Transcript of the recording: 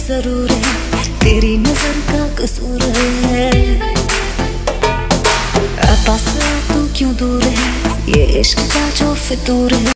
जरूर है, तेरी नजर का कसूर है। पास तू क्यों दूर है, ये इश्क का जो फितूर है।